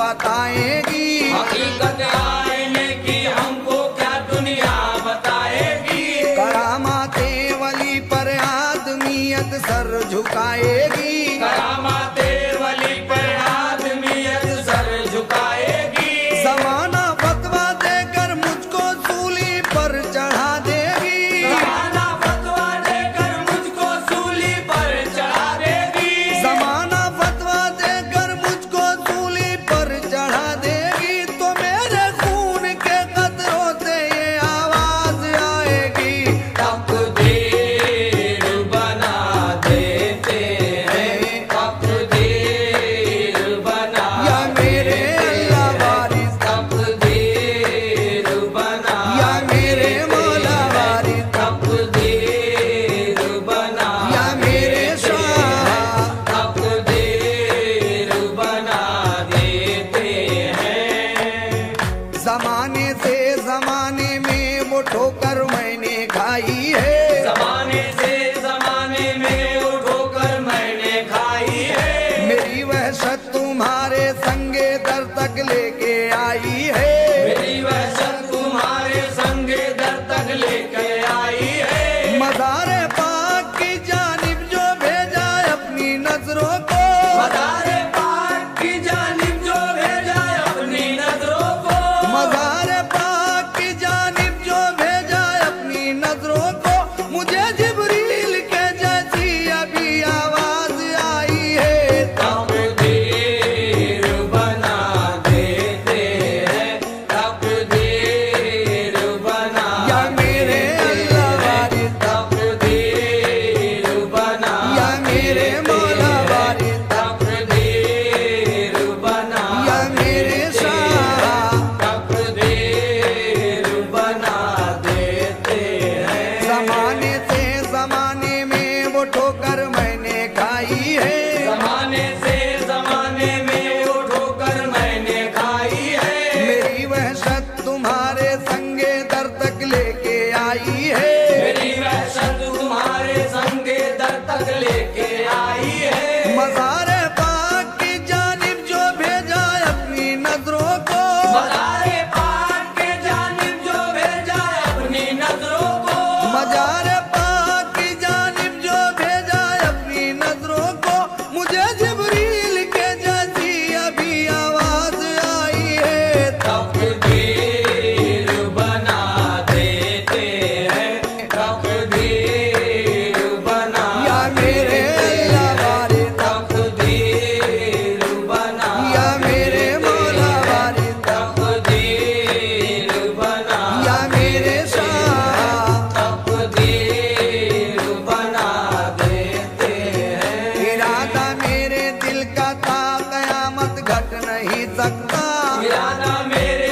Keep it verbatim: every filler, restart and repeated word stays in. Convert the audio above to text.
बताएगी। हकीकत आईने की हमको क्या दुनिया बताएगी। करामाते वली पर आदमियत सर झुकाएगी। करामाते वली पर आदमियत सर झुकाएगी। जमाना फतवा देकर मुझको सूली पर चढ़ा देगी। जमाना फतवा देकर मुझको सूली पर चढ़ा देगी। जमाना फतवा देकर मुझको सूली पर चढ़ा देगी। तो मेरे खून के कतरों से ये आवाज आएगी। तकदीर बना देते हैं, तकदीर बना या मेरे अल्लाह वारिस, तकदीर बना या मेरे मौला वारिस, तकदीर बना या मेरे शाह। तकदीर बना देते हैं। जमाने से जमाने में वो ठोकर मैंने खाई है। जमाने से जमाने में वो ठोकर मैंने खाई है। मेरी वहशत तुम्हारे संगे दर तक लेके आई है। मेरी वहशत तुम्हारे संगे दर तक लेके आई है। मज़ारे पाक की जानिब जो भेजा अपनी नजरों को। मज़ारे पाक की जानिब जो भेजा अपनी नजरों को। मज़ारे पाक की जानिब जो भेजा अपनी नजरों को। मुझे जिब्रील के जैसी अभी आवाज आई है। तकदीर बना देते हैं, तकदीर बना या मेरे अल्लाह वारिस, तकदीर बना या मेरे मौला वारिस, तकदीर बना या मेरे शाह। तकदीर बना देते हैं। जमाने से जमाने में वो ठोकर मैंने खाई है। जमाने से जमाने में वो ठोकर मैंने खाई है। मेरी वहशत तुम्हारे संगे दर तक लेके आई है। मेरी वहशत तुम्हारे संगे दर तक लेके आई है। मज़ारे पाक की जानिब जो भेजा अपनी नजरों को। मज़ारे पाक के जानिब जो भेजा अपनी नजरों को। मज़ारे पाक की जानिब जो भेजा अपनी नजरों को। मुझे जिब्रील के जैसी अभी आवाज आई है। तकदीर बना देते हैं, तकदीर बना या मेरे अल्लाह वारिस, तकदीर बना या मेरे मौला वारिस, तकदीर बना या मेरे शाह। तकदीर बना देते हैं। इरादा मेरे दिल का था कयामत घट नहीं सकता। इरादा मेरे